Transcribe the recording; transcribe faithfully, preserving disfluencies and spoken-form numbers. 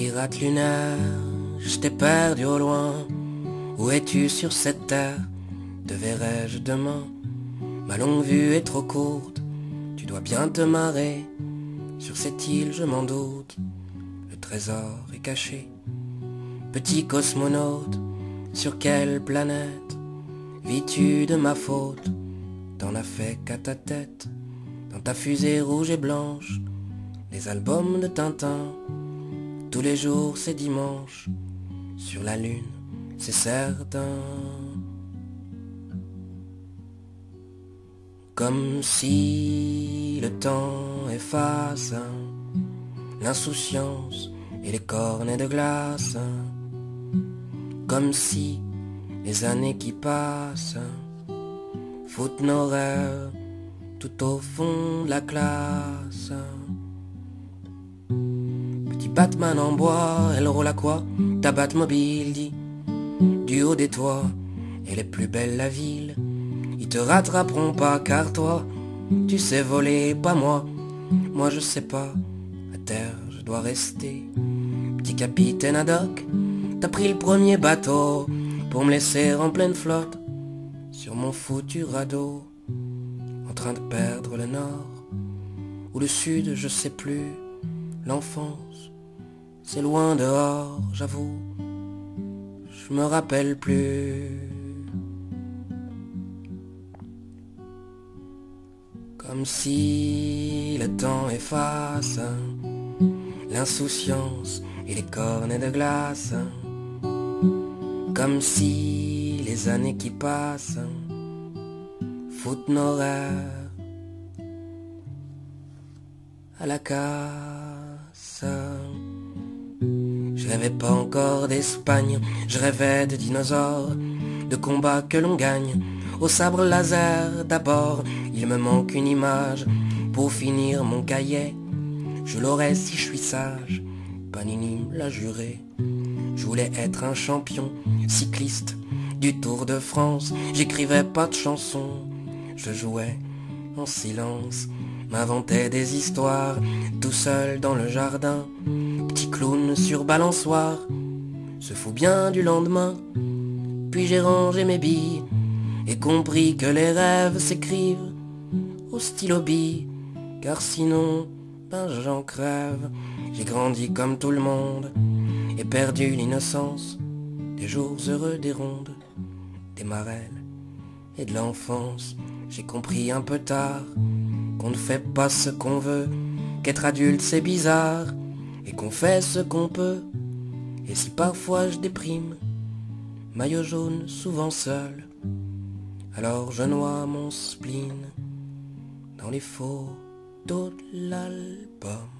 Pirate lunaire, je t'ai perdu au loin. Où es-tu sur cette terre? Te verrai-je demain? Ma longue vue est trop courte, tu dois bien te marrer. Sur cette île je m'en doute, le trésor est caché. Petit cosmonaute, sur quelle planète vis-tu de ma faute? T'en as fait qu'à ta tête, dans ta fusée rouge et blanche. Les albums de Tintin, tous les jours c'est dimanche. Sur la lune, c'est certain. Comme si le temps efface l'insouciance et les cornets de glace. Comme si les années qui passent foutent nos rêves tout au fond de la classe. Petit Batman en bois, elle roule à quoi? Ta Batmobile dit, du haut des toits, elle est plus belle la ville. Ils te rattraperont pas car toi, tu sais voler, pas moi. Moi je sais pas, à terre je dois rester. Petit capitaine ad hoc, t'as pris le premier bateau pour me laisser en pleine flotte sur mon foutu radeau, en train de perdre le nord ou le sud, je sais plus. L'enfance, c'est loin dehors, j'avoue, je me rappelle plus. Comme si le temps efface l'insouciance et les cornets de glace. Comme si les années qui passent foutent nos rêves à la casse. Je rêvais pas encore d'Espagne, je rêvais de dinosaures, de combats que l'on gagne au sabre laser d'abord. Il me manque une image pour finir mon cahier. Je l'aurai si je suis sage, Panini me l'a juré. Je voulais être un champion cycliste du Tour de France. J'écrivais pas de chansons, je jouais en silence, m'inventais des histoires tout seul dans le jardin. Petit clown sur balançoire, se fout bien du lendemain. Puis j'ai rangé mes billes et compris que les rêves s'écrivent au stylo bille, car sinon, ben j'en crève. J'ai grandi comme tout le monde et perdu l'innocence des jours heureux des rondes, des marelles et de l'enfance. J'ai compris un peu tard qu'on ne fait pas ce qu'on veut, qu'être adulte c'est bizarre et qu'on fait ce qu'on peut. Et si parfois je déprime, maillot jaune souvent seul, alors je noie mon spleen dans les photos de l'album.